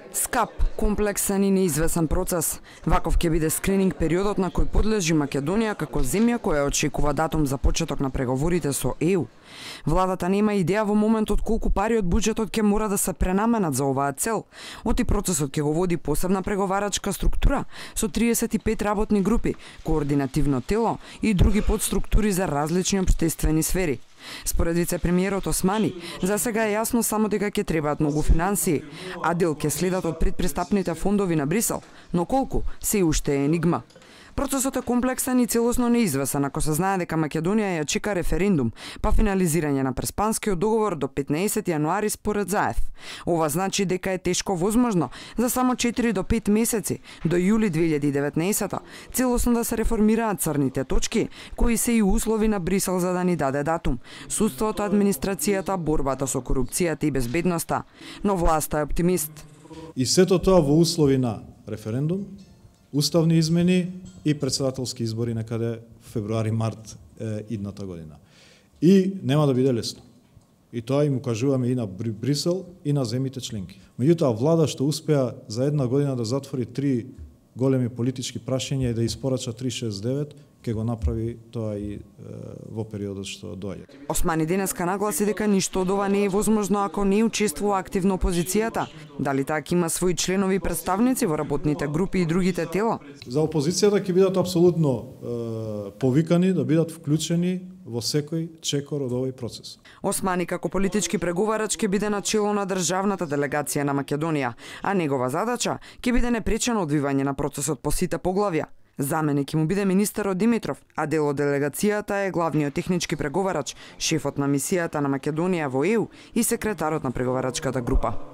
Скап, комплексен и неизвесен процес. Ваков ќе биде скрининг периодот на кој подлежи Македонија како земја која очекува датум за почеток на преговорите со ЕУ. Владата нема идеја во моментот колку пари од буџетот ќе мора да се пренаменат за оваа цел. Оти процесот ќе го води посебна преговарачка структура со 35 работни групи, координативно тело и други подструктури за различни општествени сфери. Според вице-премиерот Османи, за сега е јасно само дека ќе требаат многу финансии, а дел ќе следат од предпристапните фондови на Брисел, но колку се уште е енигма. Процесот е комплексен и целосно неизвесен, ако се знае дека Македонија ја чека референдум, па финализирање на Преспанскиот договор до 15 јануари според ЗАЕФ. Ова значи дека е тешко возможно за само 4 до 5 месеци, до јули 2019, целосно да се реформираат црните точки, кои се и услови на Брисел за да ни даде датум. Судството, администрацијата, борбата со корупцијата и безбедноста. Но власта е оптимист. И сето тоа во услови на референдум, уставни измени и председателски избори некаде февруари-март идната година. И нема да биде лесно. И тоа им укажуваме и на Брисел и на земјите членки. Меѓутоа, влада што успеа за една година да затвори 3 големи политички прашања и да испорача 369, ќе го направи тоа и во периодот што доаѓа. Османи денеска нагласи дека ништо од ова не е возможно ако не учествува активно опозицијата. Дали таа има своји членови и представници во работните групи и другите тела? За опозицијата ќе бидат апсолутно повикани да бидат вклучени во секој чекор од овој процес. Османи како политички преговарач ќе биде на чело на државната делегација на Македонија, а негова задача ќе биде непречено одвивање на процесот по сите поглавја. Заменик ќе му биде министерот Димитров, а дел од делегацијата е главниот технички преговарач, шефот на мисијата на Македонија во ЕУ и секретарот на преговарачката група.